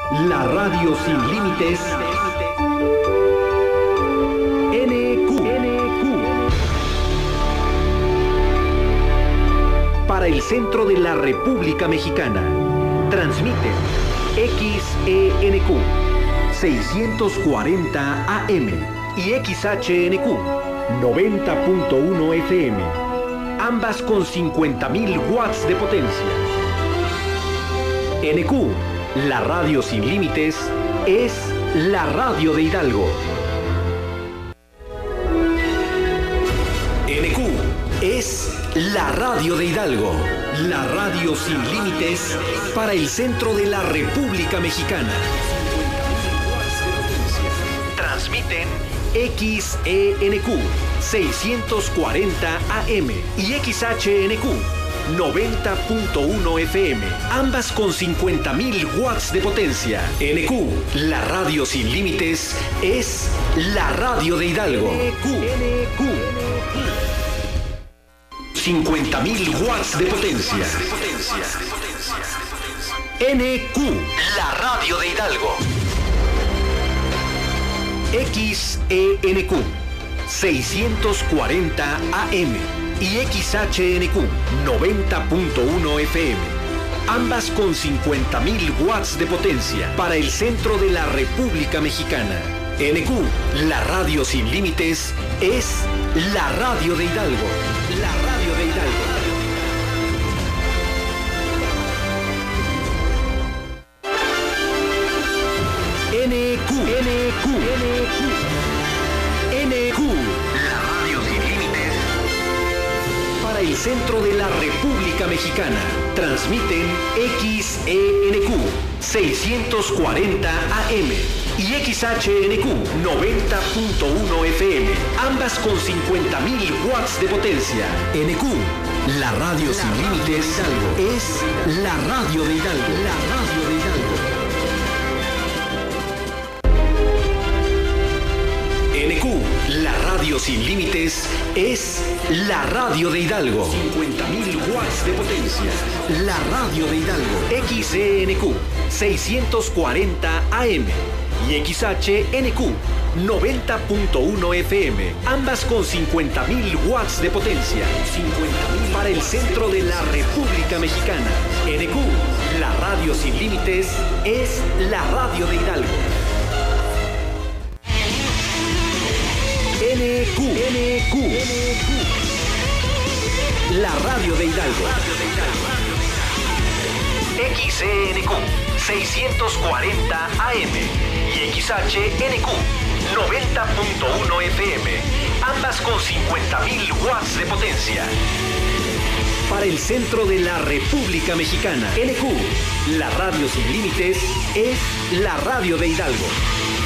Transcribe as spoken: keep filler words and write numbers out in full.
La radio sin límites. N Q. Para el centro de la República Mexicana. Transmite X E N Q seiscientos cuarenta A M y X H N Q noventa punto uno F M. Ambas con cincuenta mil watts de potencia. N Q, la radio sin límites, es la radio de Hidalgo. N Q es la radio de Hidalgo, la radio sin límites para el centro de la República Mexicana. Transmiten X E N Q seiscientos cuarenta A M y X H N Q noventa punto uno F M, ambas con cincuenta mil watts de potencia. N Q, la radio sin límites, es la radio de Hidalgo. N Q, N Q, cincuenta mil watts de potencia. N Q, la radio de Hidalgo. X E N Q seiscientos cuarenta A M y X H N Q noventa punto uno F M, ambas con cincuenta mil watts de potencia para el centro de la República Mexicana. N Q, la radio sin límites, es la radio de Hidalgo, la radio de Hidalgo. N Q, N Q, N Q, N Q, la radio sin límites para el centro de la República Mexicana. Transmiten X E N Q seiscientos cuarenta A M y X H N Q noventa punto uno F M, ambas con cincuenta mil watts de potencia. N Q, la radio sin límites, es la radio de Hidalgo, la radio de Hidalgo. N Q, la radio sin límites, es la radio de Hidalgo. cincuenta mil watts de potencia. La radio de Hidalgo. X E N Q seiscientos cuarenta A M y X H N Q noventa punto uno F M, ambas con cincuenta mil watts de potencia. cincuenta mil para el centro de la República Mexicana. N Q, la radio sin límites, es la radio de Hidalgo. N Q, N Q, la radio de Hidalgo. X E N Q seiscientos cuarenta A M y X H N Q noventa punto uno F M, ambas con cincuenta mil watts de potencia. Para el centro de la República Mexicana. N Q, la radio sin límites, es la radio de Hidalgo.